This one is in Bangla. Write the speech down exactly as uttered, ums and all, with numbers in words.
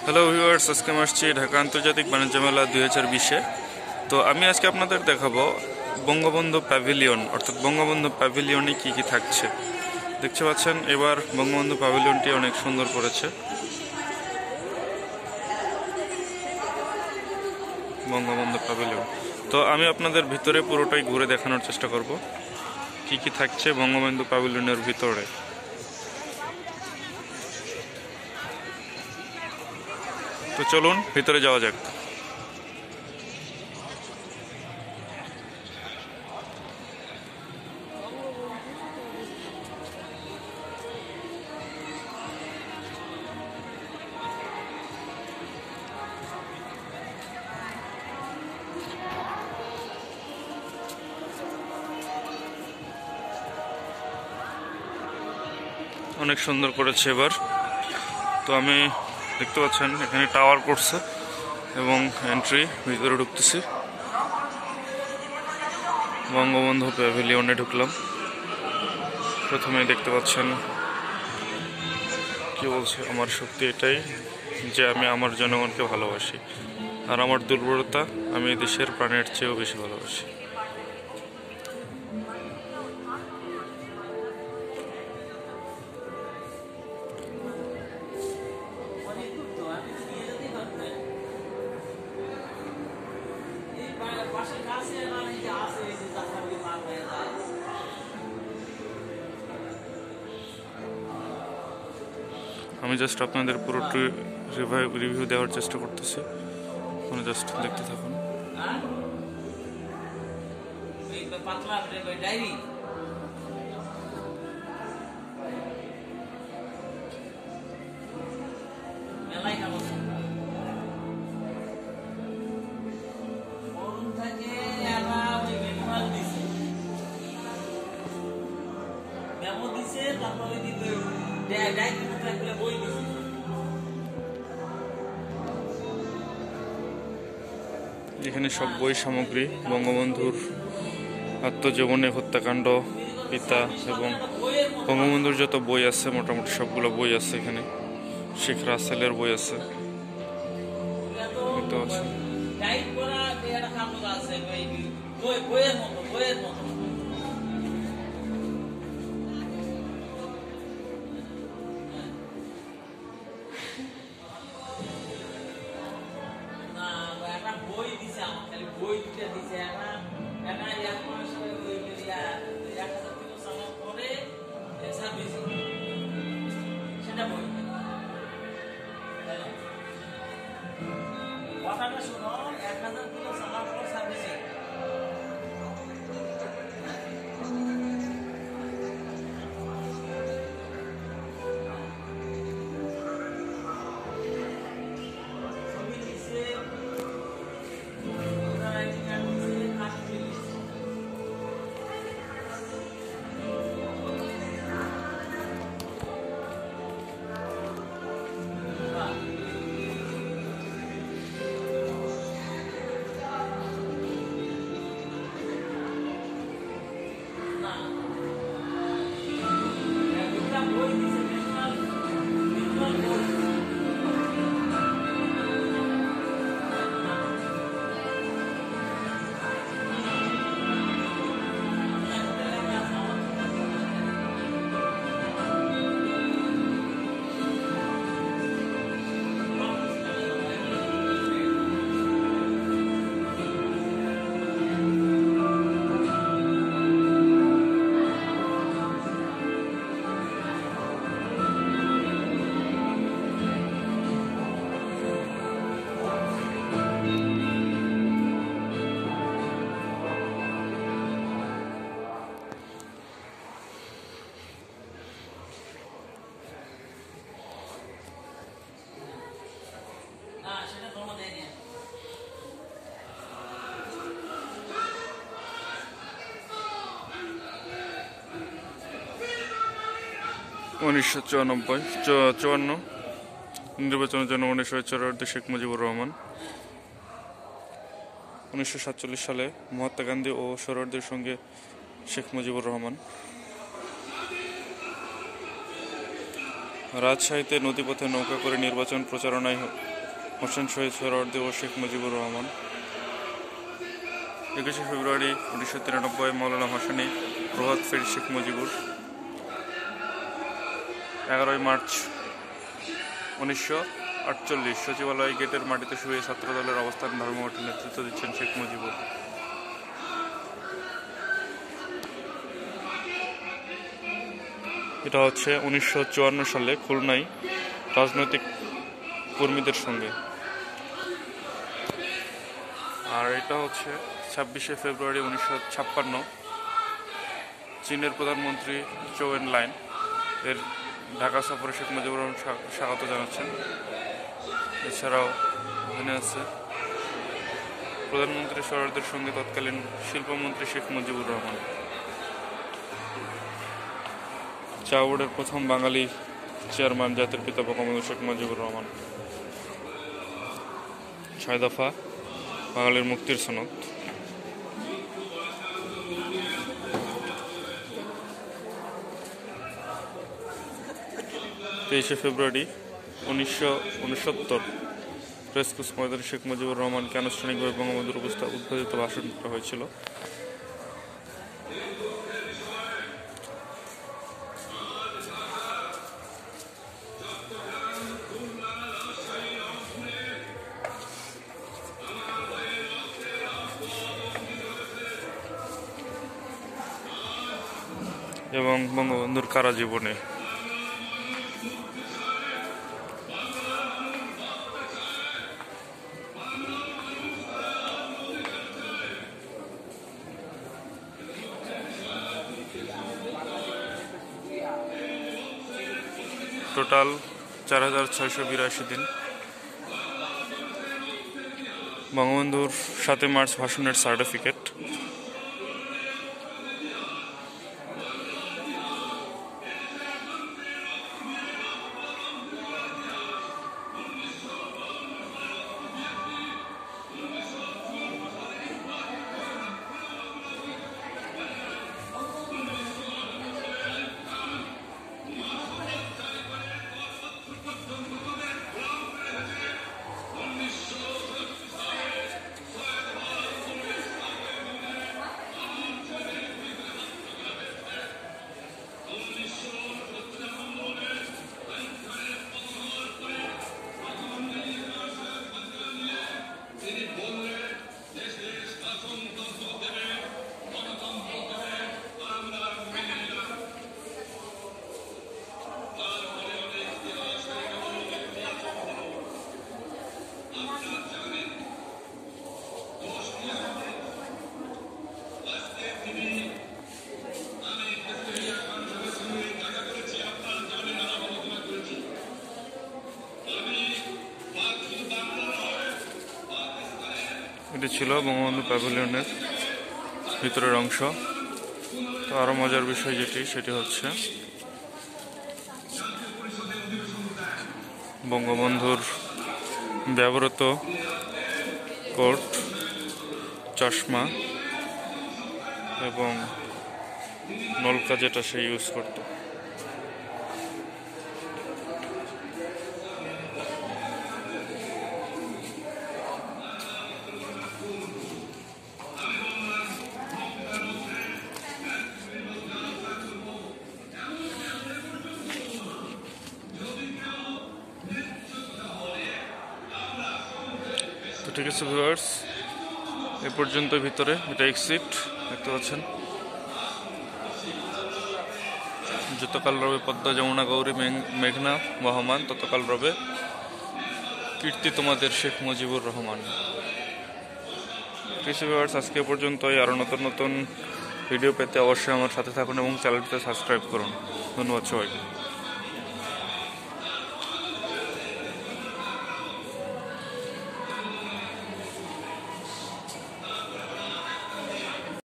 হ্যালো ভিউয়ার্স, আজকে আমি আসছি ঢাকা আন্তর্জাতিক বাণিজ্য মেলা দুই হাজার বিশে। তো আমি আজকে আপনাদের দেখাবো বঙ্গবন্ধু প্যাভিলিয়ন, অর্থাৎ বঙ্গবন্ধু প্যাভিলিয়নে কি কি থাকছে। দেখতে পাচ্ছেন এবার বঙ্গবন্ধু প্যাভিলিয়নটি অনেক সুন্দর করেছে। বঙ্গবন্ধু প্যাভিলিয়ন, তো আমি আপনাদের ভিতরে পুরোটাই ঘুরে দেখানোর চেষ্টা করব কি কি থাকছে বঙ্গবন্ধু প্যাভিলিয়নের ভিতরে। তো চলুন ভিতরে যাওয়া যাক। অনেক সুন্দর করেছে এবার। তো আমি দেখতে পাচ্ছেন এখানে টাওয়ার করছে এবং এন্ট্রি, ভিতরে ঢুকতেছি। বঙ্গবন্ধু প্যাভিলিয়নে ঢুকলাম। প্রথমে দেখতে পাচ্ছেন কি বলছে, আমার শক্তি এটাই যে আমি আমার জনগণকে ভালোবাসি, আর আমার দুর্বলতা আমি দেশের প্রাণের চেয়েও বেশি ভালোবাসি। আমি জাস্ট আপনাদের পুরোটি রিভিউ দেওয়ার চেষ্টা করতেছি, মানে জাস্ট দেখতে থাকুন। এখানে সব বই সামগ্রী, বঙ্গবন্ধুর আত্মজীবনী, হত্যাকাণ্ড, পিতা এবং বঙ্গবন্ধুর যত বই আছে মোটামুটি সবগুলো বই আছে এখানে। শেখ রাসেলের বই আছে, দেখতে পাচ্ছেন। কথাটা শুনো, এক হাজার কিলো সালাম পর সার্ভিসিং। উনিশশো চুরানব্বই চুয়ান্ন নির্বাচনের জন্য উনিশশো চৌরাশি শেখ মুজিবুর রহমান। উনিশশো সাতচল্লিশ সালে মহাত্মা গান্ধী ও সোহরাওয়ার্দীর সঙ্গে শেখ মুজিবুর রহমান। রাজশাহীতে নদীপথে নৌকা করে নির্বাচন প্রচারণায় হোসেন শহীদ সোহরাওয়ার্দী ও শেখ মুজিবুর রহমান। একুশে ফেব্রুয়ারি উনিশশো তিরানব্বই মৌলানা ভাসানী প্রভাত ফেরি শেখ মুজিবুর। এগারোই মার্চ উনিশশো আটচল্লিশ সচিবালয় গেটের মাটিতে শুয়ে ছাত্রদলের অবস্থান ধর্মঘটের নেতৃত্ব দিচ্ছেন শেখ মুজিবুর। এটা হচ্ছে উনিশশো চুয়ান্ন সালে খুলনায় রাজনৈতিক কর্মীদের সঙ্গে। আর এটা হচ্ছে ছাব্বিশে ফেব্রুয়ারি উনিশশো ছাপ্পান্ন চীনের প্রধানমন্ত্রী চৌ এন লাইন এর ঢাকা সফরে শেখ মুজিবুর রহমান স্বাগত জানাচ্ছেন। এছাড়াও এখানে আছে প্রধানমন্ত্রী সরকারদের সঙ্গে তৎকালীন শিল্পমন্ত্রী শেখ মুজিবুর রহমান। চা বোর্ডের প্রথম বাঙালি চেয়ারম্যান জাতির পিতা বঙ্গবন্ধু শেখ মুজিবুর রহমান। ছয় দফা বাঙালির মুক্তির সনদ। তেইশে ফেব্রুয়ারি উনিশশো উনসত্তর প্রেসক্লুজ ময়দানে শেখ মুজিবুর রহমানকে আনুষ্ঠানিকভাবে বঙ্গবন্ধুর উপস্থিত উদ্বোধিত ভাষণ করা হয়েছিল। এবং বঙ্গবন্ধুর কারা জীবনে টোটাল চার হাজার ছয়শো বিরাশি দিন। বঙ্গবন্ধুর সাতই মার্চ ভাষণের সার্টিফিকেট। এটি ছিল বঙ্গবন্ধু প্যাভিলিয়নের ভিতরের অংশ। তো আরো মজার বিষয় যেটি সেটি হচ্ছে বঙ্গবন্ধুর ব্যবহৃত কোট, চশমা এবং নলকা যেটা সে ইউজ করত। ঠিক আছে ভিউয়ার্স, এ পর্যন্ত ভিতরে এটা এক্সিট দেখতে পাচ্ছেন। যতকাল রবে পদ্মা যমুনা গৌরী মেঘনা বহমান, ততকাল রবে কীর্তি তোমাদের শেখ মুজিবুর রহমান। ঠিক আছে ভিউয়ার্স, আজকে পর্যন্তই। আরও নতুন নতুন ভিডিও পেতে অবশ্যই আমার সাথে থাকুন এবং চ্যানেলটিতে সাবস্ক্রাইব করুন। ধন্যবাদ সবাইকে।